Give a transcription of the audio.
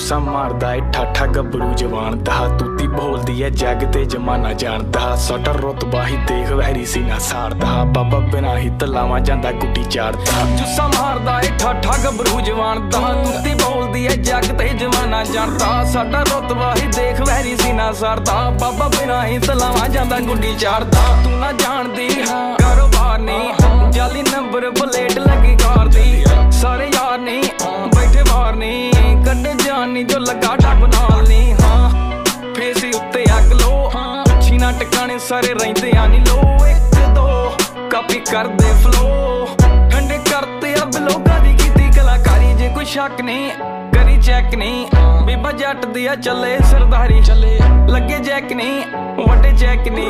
जुस्सा मारदा है ठाठा गबरू जवान दा, तूती बोलदी है जग ते जमाना जानदा, साडा रुतबा ही देख वैरी सीना साड़दा, बाबा बिना ही तलावा जांदा गुड्डी चाड़दा। जुस्सा मारदा है ठाठा गबरू जवान दा, तूती बोलदी है जग ते जमाना जानदा, साडा रुतबा ही देख वैरी सीना साड़दा, बाबा बिना ही तलावा जांदा गुड्डी चाड़दा। तू ना जानदी कारोबार नहीं, जाली नंबर प्लेट लगी कार दी, सारे यार नहीं बैठे बाहर नहीं, कड्डे जान नहीं जो लगा डब नाल नहीं। हाँ फेसी उत्ते अग लो, अच्छी ना टकाने सारे रहिंदे आनी लो, एक दो कापी कर दे फ्लो, ठंडे करते अब लोगां दी कीती कलाकारी। जे कोई शक नहीं करी चेक नहीं, बीबा जट दिया चले सरदारी चले, लगे जैक नहीं वड्डे चेक नहीं।